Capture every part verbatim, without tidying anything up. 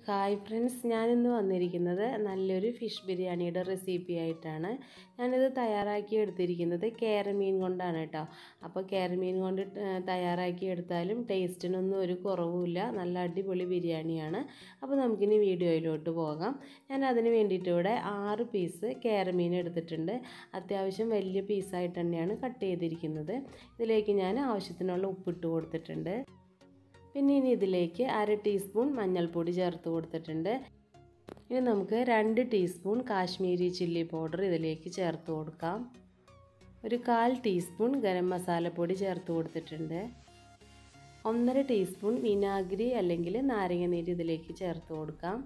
Hi friends, ഞാനിന്ന് വന്നിരിക്കുന്നത് നല്ലൊരു ഫിഷ് ബിരിയാണിയുടെ റെസിപ്പി ആയിട്ടാണ്. ഞാനിത് തയ്യാറാക്കി എടുത്തിരിക്കുന്നത് കേരമീൻ കൊണ്ടാണ് കേട്ടോ. അപ്പോൾ കേരമീൻ കൊണ്ട് തയ്യാറാക്കി എടുത്താലും ടേസ്റ്റിനൊന്നും ഒരു കുറവുമില്ല. നല്ല അടിപൊളി ബിരിയാണിയാണ്. അപ്പോൾ നമുക്കിനി വീഡിയോയിലോട്ട് പോകാം. ഞാൻ അതിന് വേണ്ടിയിട്ട് ഇവിടെ ആറ് പീസ് കേരമീൻ എടുത്തിട്ടുണ്ട്. അത്യാവശ്യം വലിയ പീസായിട്ട് തന്നെയാണ് കട്ട് ചെയ്തിരിക്കുന്നത്. ഇതിലേക്ക് ഞാൻ ആവശ്യത്തിനുള്ള ഉപ്പിട്ട് കൊടുത്തിട്ടുണ്ട്. പിന്നെ ഇനി ഇതിലേക്ക് അര ടീസ്പൂൺ മഞ്ഞൾപ്പൊടി ചേർത്ത് കൊടുത്തിട്ടുണ്ട്. ഇനി നമുക്ക് രണ്ട് ടീസ്പൂൺ കാശ്മീരി ചില്ലി പൗഡർ ഇതിലേക്ക് ചേർത്ത് കൊടുക്കാം. ഒരു കാൽ ടീസ്പൂൺ ഗരം മസാലപ്പൊടി ചേർത്ത് കൊടുത്തിട്ടുണ്ട്. ഒന്നര ടീസ്പൂൺ വിനാഗിരി അല്ലെങ്കിൽ നാരങ്ങ നീര് ഇതിലേക്ക് ചേർത്ത് കൊടുക്കാം.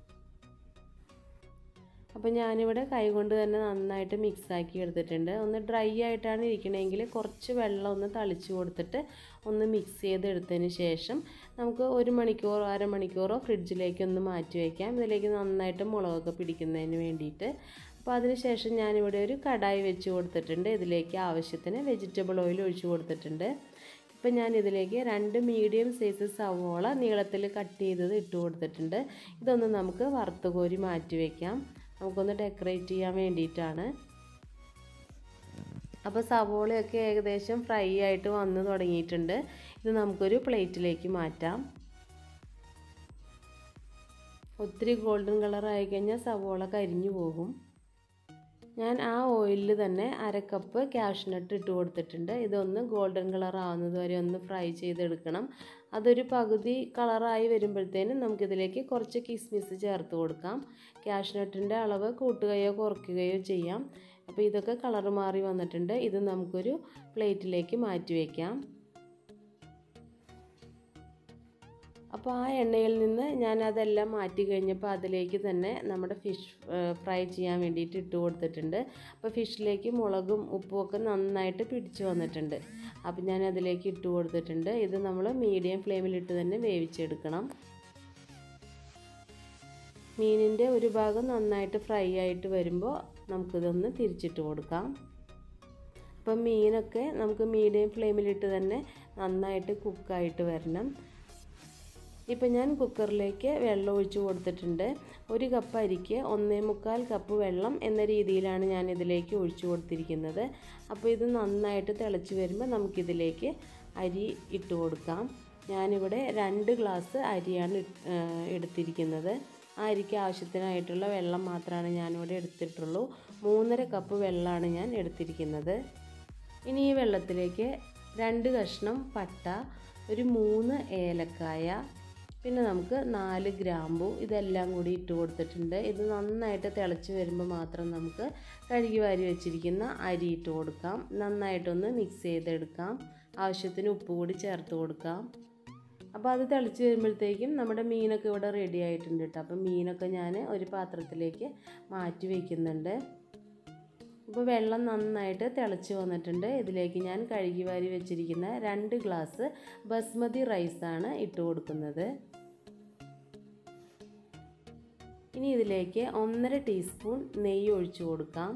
അപ്പോൾ ഞാനിവിടെ കൈകൊണ്ട് തന്നെ നന്നായിട്ട് മിക്സാക്കി എടുത്തിട്ടുണ്ട്. ഒന്ന് ഡ്രൈ ആയിട്ടാണ് ഇരിക്കണമെങ്കിൽ കുറച്ച് വെള്ളം ഒന്ന് തളിച്ച് കൊടുത്തിട്ട് ഒന്ന് മിക്സ് ചെയ്തെടുത്തതിന് ശേഷം നമുക്ക് ഒരു മണിക്കൂറോ അരമണിക്കൂറോ ഫ്രിഡ്ജിലേക്ക് ഒന്ന് മാറ്റി വയ്ക്കാം. ഇതിലേക്ക് നന്നായിട്ട് മുളകൊക്കെ പിടിക്കുന്നതിന് വേണ്ടിയിട്ട്. അപ്പോൾ അതിന് ശേഷം ഞാനിവിടെ ഒരു കടായി വെച്ച് കൊടുത്തിട്ടുണ്ട്. ഇതിലേക്ക് ആവശ്യത്തിന് വെജിറ്റബിൾ ഓയിൽ ഒഴിച്ച് കൊടുത്തിട്ടുണ്ട്. ഇപ്പം ഞാൻ ഇതിലേക്ക് രണ്ട് മീഡിയം സൈസ് സവോള നീളത്തിൽ കട്ട് ചെയ്തത് ഇട്ട് കൊടുത്തിട്ടുണ്ട്. ഇതൊന്ന് നമുക്ക് വറുത്ത് കോരി മാറ്റി വയ്ക്കാം. നമുക്കൊന്ന് ഡെക്കറേറ്റ് ചെയ്യാൻ വേണ്ടിയിട്ടാണ്. അപ്പോൾ സവോളയൊക്കെ ഏകദേശം ഫ്രൈ ആയിട്ട് വന്ന് തുടങ്ങിയിട്ടുണ്ട്. ഇത് നമുക്കൊരു പ്ലേറ്റിലേക്ക് മാറ്റാം. ഒത്തിരി ഗോൾഡൻ കളർ ആയി കഴിഞ്ഞാൽ സവോള കരിഞ്ഞു പോകും. ഞാൻ ആ ഓയിലിൽ തന്നെ അര കപ്പ് കാഷ്നട്ട് ഇട്ട് കൊടുത്തിട്ടുണ്ട്. ഇതൊന്ന് ഗോൾഡൻ കളർ ആവുന്നത് വരെ ഒന്ന് ഫ്രൈ ചെയ്തെടുക്കണം. അതൊരു പകുതി കളറായി വരുമ്പോഴത്തേനും നമുക്കിതിലേക്ക് കുറച്ച് കിസ്മിസ് ചേർത്ത് കൊടുക്കാം. കാഷ്നട്ടിൻ്റെ അളവ് കൂട്ടുകയോ കുറയ്ക്കുകയോ ചെയ്യാം. അപ്പോൾ ഇതൊക്കെ കളർ മാറി വന്നിട്ടുണ്ട്. ഇത് നമുക്കൊരു പ്ലേറ്റിലേക്ക് മാറ്റി വയ്ക്കാം. അപ്പോൾ ആ എണ്ണയിൽ നിന്ന് ഞാൻ അതെല്ലാം മാറ്റി കഴിഞ്ഞപ്പോൾ അതിലേക്ക് തന്നെ നമ്മുടെ ഫിഷ് ഫ്രൈ ചെയ്യാൻ വേണ്ടിയിട്ട് ഇട്ട് കൊടുത്തിട്ടുണ്ട്. അപ്പോൾ ഫിഷിലേക്ക് മുളകും ഉപ്പും ഒക്കെ നന്നായിട്ട് പിടിച്ചു വന്നിട്ടുണ്ട്. അപ്പോൾ ഞാൻ അതിലേക്ക് ഇട്ട് കൊടുത്തിട്ടുണ്ട്. ഇത് നമ്മൾ മീഡിയം ഫ്ലെയിമിലിട്ട് തന്നെ വേവിച്ചെടുക്കണം. മീനിൻ്റെ ഒരു ഭാഗം നന്നായിട്ട് ഫ്രൈ ആയിട്ട് വരുമ്പോൾ നമുക്കിതൊന്ന് തിരിച്ചിട്ട് കൊടുക്കാം. അപ്പം മീനൊക്കെ നമുക്ക് മീഡിയം ഫ്ലെയിമിലിട്ട് തന്നെ നന്നായിട്ട് കുക്കായിട്ട് വരണം. ഇപ്പം ഞാൻ കുക്കറിലേക്ക് വെള്ളം ഒഴിച്ച് കൊടുത്തിട്ടുണ്ട്. ഒരു കപ്പ് അരിക്ക് ഒന്നേ മുക്കാൽ കപ്പ് വെള്ളം എന്ന രീതിയിലാണ് ഞാൻ ഇതിലേക്ക് ഒഴിച്ചു കൊടുത്തിരിക്കുന്നത്. അപ്പോൾ ഇത് നന്നായിട്ട് തിളച്ച് വരുമ്പോൾ നമുക്കിതിലേക്ക് അരി ഇട്ട് കൊടുക്കാം. ഞാനിവിടെ രണ്ട് ഗ്ലാസ് അരിയാണ് എടുത്തിരിക്കുന്നത്. ആ അരിക്ക് ആവശ്യത്തിനായിട്ടുള്ള വെള്ളം മാത്രമാണ് ഞാനിവിടെ എടുത്തിട്ടുള്ളൂ. മൂന്നര കപ്പ് വെള്ളമാണ് ഞാൻ എടുത്തിരിക്കുന്നത്. ഇനി ഈ വെള്ളത്തിലേക്ക് രണ്ട് കഷ്ണം പട്ട, ഒരു മൂന്ന് ഏലക്കായ, പിന്നെ നമുക്ക് നാല് ഗ്രാമ്പു ഇതെല്ലാം കൂടി ഇട്ട് കൊടുത്തിട്ടുണ്ട്. ഇത് നന്നായിട്ട് തിളച്ച് വരുമ്പോൾ മാത്രം നമുക്ക് കഴുകി വാരി വെച്ചിരിക്കുന്ന അരി ഇട്ട് കൊടുക്കാം. നന്നായിട്ടൊന്ന് മിക്സ് ചെയ്തെടുക്കാം. ആവശ്യത്തിന് ഉപ്പ് കൂടി ചേർത്ത് കൊടുക്കാം. അപ്പോൾ അത് തിളച്ച് വരുമ്പോഴത്തേക്കും നമ്മുടെ മീനൊക്കെ ഇവിടെ റെഡി ആയിട്ടുണ്ട് കേട്ടോ. അപ്പോൾ മീനൊക്കെ ഞാൻ ഒരു പാത്രത്തിലേക്ക് മാറ്റി വയ്ക്കുന്നുണ്ട്. ഇപ്പോൾ വെള്ളം നന്നായിട്ട് തിളച്ച് വന്നിട്ടുണ്ട്. ഇതിലേക്ക് ഞാൻ കഴുകി വാരി വെച്ചിരിക്കുന്ന രണ്ട് ഗ്ലാസ് ബസ്മതി റൈസാണ് ഇട്ട് കൊടുക്കുന്നത്. ഇനി ഇതിലേക്ക് ഒന്നര ടീസ്പൂൺ നെയ്യ് ഒഴിച്ചു കൊടുക്കാം.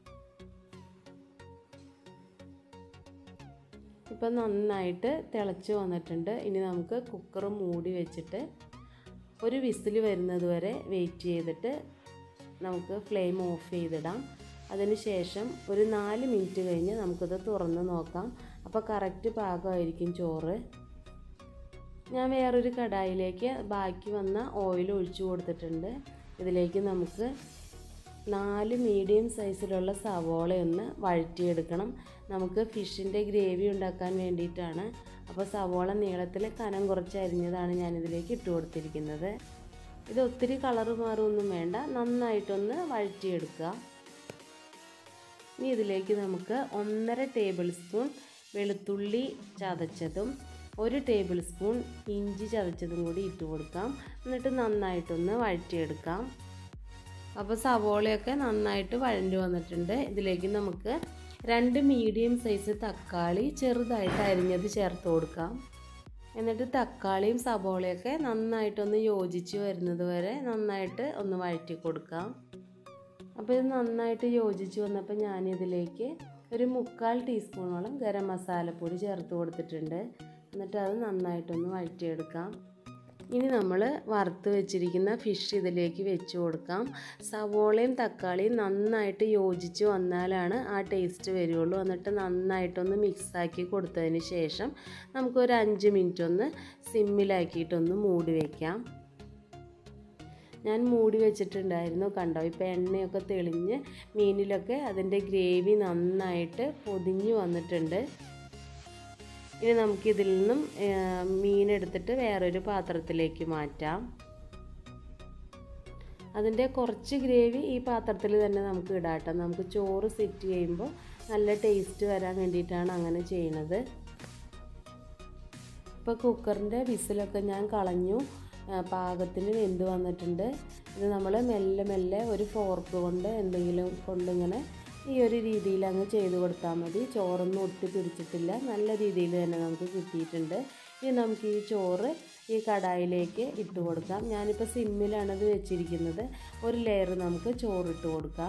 ഇപ്പം നന്നായിട്ട് തിളച്ച് വന്നിട്ടുണ്ട്. ഇനി നമുക്ക് കുക്കർ മൂടി വെച്ചിട്ട് ഒരു വിസിൽ വരുന്നത് വരെ വെയിറ്റ് ചെയ്തിട്ട് നമുക്ക് ഫ്ലെയിം ഓഫ് ചെയ്തിടാം. അതിന് ശേഷം ഒരു നാല് മിനിറ്റ് കഴിഞ്ഞ് നമുക്കിത് തുറന്ന് നോക്കാം. അപ്പോൾ കറക്റ്റ് പാകമായിരിക്കും ചോറ്. ഞാൻ വേറൊരു കടായിലേക്ക് ബാക്കി വന്ന ഓയിൽ ഒഴിച്ചു കൊടുത്തിട്ടുണ്ട്. ഇതിലേക്ക് നമുക്ക് നാല് മീഡിയം സൈസിലുള്ള സവോളയൊന്ന് വഴറ്റിയെടുക്കണം. നമുക്ക് ഫിഷിൻ്റെ ഗ്രേവി ഉണ്ടാക്കാൻ വേണ്ടിയിട്ടാണ്. അപ്പോൾ സവോള നീളത്തിൽ കനം കുറച്ച് അരിഞ്ഞതാണ് ഞാനിതിലേക്ക് ഇട്ട് കൊടുത്തിരിക്കുന്നത്. ഇത് ഒത്തിരി കളർ മാറുമൊന്നും വേണ്ട, നന്നായിട്ടൊന്ന് വഴറ്റിയെടുക്കുക. ഇനി ഇതിലേക്ക് നമുക്ക് ഒന്നര ടേബിൾ സ്പൂൺ വെളുത്തുള്ളി ചതച്ചതും ഒരു ടേബിൾ സ്പൂൺ ഇഞ്ചി ചതച്ചതും കൂടി ഇട്ട് കൊടുക്കാം. എന്നിട്ട് നന്നായിട്ടൊന്ന് വഴറ്റിയെടുക്കാം. അപ്പോൾ സവോളയൊക്കെ നന്നായിട്ട് വഴഞ്ഞു വന്നിട്ടുണ്ട്. ഇതിലേക്ക് നമുക്ക് രണ്ട് മീഡിയം സൈസ് തക്കാളി ചെറുതായിട്ട് അരിഞ്ഞത് ചേർത്ത് കൊടുക്കാം. എന്നിട്ട് തക്കാളിയും സവോളയൊക്കെ നന്നായിട്ടൊന്ന് യോജിച്ച് വരുന്നത് വരെ നന്നായിട്ട് ഒന്ന് വഴറ്റി കൊടുക്കാം. അപ്പോൾ ഇത് നന്നായിട്ട് യോജിച്ച് വന്നപ്പോൾ ഞാനിതിലേക്ക് ഒരു മുക്കാൽ ടീസ്പൂണോളം ഗരം മസാലപ്പൊടി ചേർത്ത് കൊടുത്തിട്ടുണ്ട്. എന്നിട്ട് അത് നന്നായിട്ടൊന്ന് വഴറ്റിയെടുക്കാം. ഇനി നമ്മൾ വറുത്ത് വെച്ചിരിക്കുന്ന ഫിഷ് ഇതിലേക്ക് വെച്ച് കൊടുക്കാം. സവോളയും തക്കാളിയും നന്നായിട്ട് യോജിച്ച് വന്നാലാണ് ആ ടേസ്റ്റ് വരുള്ളൂ. എന്നിട്ട് നന്നായിട്ടൊന്ന് മിക്സാക്കി കൊടുത്തതിന് ശേഷം നമുക്കൊരു അഞ്ച് മിനിറ്റ് ഒന്ന് സിമ്മിലാക്കിയിട്ടൊന്ന് മൂടി വയ്ക്കാം. ഞാൻ മൂടി വെച്ചിട്ടുണ്ടായിരുന്നു. കണ്ടോ, ഇപ്പോൾ എണ്ണയൊക്കെ തെളിഞ്ഞ് മീനിലൊക്കെ അതിൻ്റെ ഗ്രേവി നന്നായിട്ട് പൊതിഞ്ഞ് വന്നിട്ടുണ്ട്. ഇനി നമുക്കിതിൽ നിന്നും മീനെടുത്തിട്ട് വേറൊരു പാത്രത്തിലേക്ക് മാറ്റാം. അതിൻ്റെ കുറച്ച് ഗ്രേവി ഈ പാത്രത്തിൽ തന്നെ നമുക്ക് ഇടാട്ടോ. നമുക്ക് ചോറ് സെറ്റ് ചെയ്യുമ്പോൾ നല്ല ടേസ്റ്റ് വരാൻ വേണ്ടിയിട്ടാണ് അങ്ങനെ ചെയ്യുന്നത്. ഇപ്പോൾ കുക്കറിൻ്റെ വിസിലൊക്കെ ഞാൻ കളഞ്ഞു. പാകത്തിന് വെന്ത് വന്നിട്ടുണ്ട്. ഇത് നമ്മൾ മെല്ലെ മെല്ലെ ഒരു ഫോർക്ക് കൊണ്ട് എന്തെങ്കിലും കൊണ്ടിങ്ങനെ ഈ ഒരു രീതിയിൽ അങ്ങ് ചെയ്ത് കൊടുത്താൽ മതി. ചോറൊന്നും ഒട്ടി പിടിച്ചിട്ടില്ല, നല്ല രീതിയിൽ തന്നെ നമുക്ക് കിട്ടിയിട്ടുണ്ട്. ഇനി നമുക്ക് ഈ ചോറ് ഈ കടായിലേക്ക് ഇട്ട് കൊടുക്കാം. ഞാനിപ്പോൾ സിമ്മിലാണത് വെച്ചിരിക്കുന്നത്. ഒരു ലെയർ നമുക്ക് ചോറിട്ട് കൊടുക്കാം.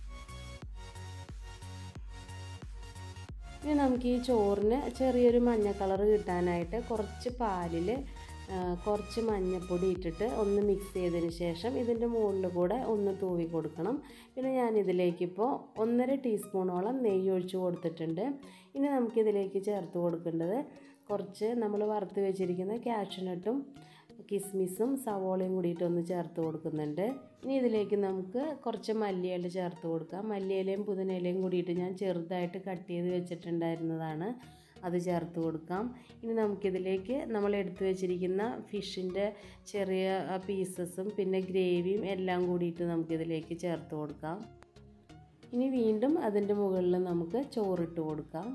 ഇനി നമുക്ക് ഈ ചോറിന് ചെറിയൊരു മഞ്ഞ കളർ കിട്ടാനായിട്ട് കുറച്ച് പാലിൽ കുറച്ച് മഞ്ഞൾപ്പൊടി ഇട്ടിട്ട് ഒന്ന് മിക്സ് ചെയ്തതിന് ശേഷം ഇതിൻ്റെ മുകളിൽ കൂടെ ഒന്ന് തൂവി കൊടുക്കണം. പിന്നെ ഞാനിതിലേക്കിപ്പോൾ ഒന്നര ടീസ്പൂണോളം നെയ്യ് ഒഴിച്ച് കൊടുത്തിട്ടുണ്ട്. ഇനി നമുക്കിതിലേക്ക് ചേർത്ത് കൊടുക്കേണ്ടത് കുറച്ച് നമ്മൾ വറുത്ത് വെച്ചിരിക്കുന്ന കാഷ്യൂനട്ടും കിസ്മിസും സവോളയും കൂടിയിട്ടൊന്ന് ചേർത്ത് കൊടുക്കുന്നുണ്ട്. ഇനി ഇതിലേക്ക് നമുക്ക് കുറച്ച് മല്ലിയില ചേർത്ത് കൊടുക്കാം. മല്ലിയിലയും പുതിനയിലയും കൂടിയിട്ട് ഞാൻ ചെറുതായിട്ട് കട്ട് ചെയ്ത് വെച്ചിട്ടുണ്ടായിരുന്നതാണ്, അത് ചേർത്ത് കൊടുക്കാം. ഇനി നമുക്കിതിലേക്ക് നമ്മൾ എടുത്തു വെച്ചിരിക്കുന്ന ഫിഷിൻ്റെ ചെറിയ പീസസും പിന്നെ ഗ്രേവിയും എല്ലാം കൂടിയിട്ട് നമുക്കിതിലേക്ക് ചേർത്ത് കൊടുക്കാം. ഇനി വീണ്ടും അതിൻ്റെ മുകളിൽ നമുക്ക് ചോറിട്ട് കൊടുക്കാം.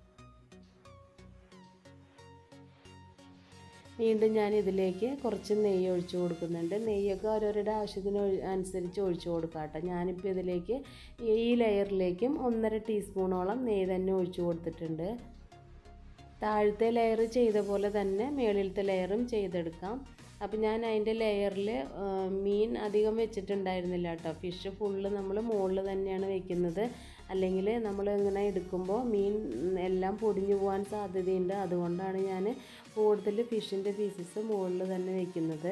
വീണ്ടും ഞാൻ ഇതിലേക്ക് കുറച്ച് നെയ്യ് ഒഴിച്ച് കൊടുക്കുന്നുണ്ട്. നെയ്യൊക്കെ ഓരോരുടെ ആവശ്യത്തിന് അനുസരിച്ച് ഒഴിച്ച് കൊടുക്കാം കേട്ടോ. ഞാനിപ്പോൾ ഇതിലേക്ക് ഈ ലെയറിലേക്കും ഒന്നര ടീസ്പൂണോളം നെയ്യ് തന്നെ ഒഴിച്ച് കൊടുത്തിട്ടുണ്ട്. താഴത്തെ ലെയർ ചെയ്ത പോലെ തന്നെ മുകളിലത്തെ ലെയറും ചെയ്തെടുക്കാം. അപ്പോൾ ഞാൻ അതിൻ്റെ ലെയറിൽ മീൻ അധികം വെച്ചിട്ടുണ്ടായിരുന്നില്ല കേട്ടോ. ഫിഷ് ഫുള്ള് നമ്മൾ മുകളിൽ തന്നെയാണ് വെക്കുന്നത്. അല്ലെങ്കിൽ നമ്മൾ ഇങ്ങനെ എടുക്കുമ്പോൾ മീൻ എല്ലാം പൊടിഞ്ഞു പോകാൻ സാധ്യതയുണ്ട്. അതുകൊണ്ടാണ് ഞാൻ കൂടുതൽ ഫിഷിൻ്റെ പീസസ് മുകളിൽ തന്നെ വെക്കുന്നത്.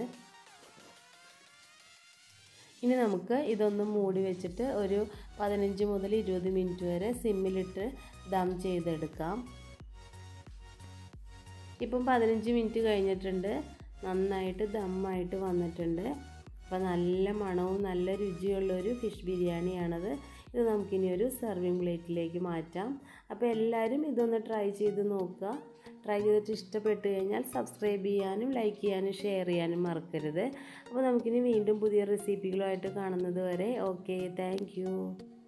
ഇനി നമുക്ക് ഇതൊന്ന് മൂടി വെച്ചിട്ട് ഒരു പതിനഞ്ച് മുതൽ ഇരുപത് മിനിറ്റ് വരെ സിമ്മിലിട്ട് ദം ചെയ്തെടുക്കാം. ഇപ്പം പതിനഞ്ച് മിനിറ്റ് കഴിഞ്ഞിട്ടുണ്ട്. നന്നായിട്ട് ദമ്മായിട്ട് വന്നിട്ടുണ്ട്. അപ്പോൾ നല്ല മണവും നല്ല രുചിയുള്ളൊരു ഫിഷ് ബിരിയാണിയാണത്. ഇത് നമുക്കിനി ഒരു സെർവിങ് പ്ലേറ്റിലേക്ക് മാറ്റാം. അപ്പോൾ എല്ലാവരും ഇതൊന്ന് ട്രൈ ചെയ്ത് നോക്കുക. ട്രൈ ചെയ്തിട്ട് ഇഷ്ടപ്പെട്ട് കഴിഞ്ഞാൽ സബ്സ്ക്രൈബ് ചെയ്യാനും ലൈക്ക് ചെയ്യാനും ഷെയർ ചെയ്യാനും മറക്കരുത്. അപ്പോൾ നമുക്കിനി വീണ്ടും പുതിയ റെസിപ്പികളുമായിട്ട് കാണുന്നത് വരെ ഓക്കെ, താങ്ക് യു.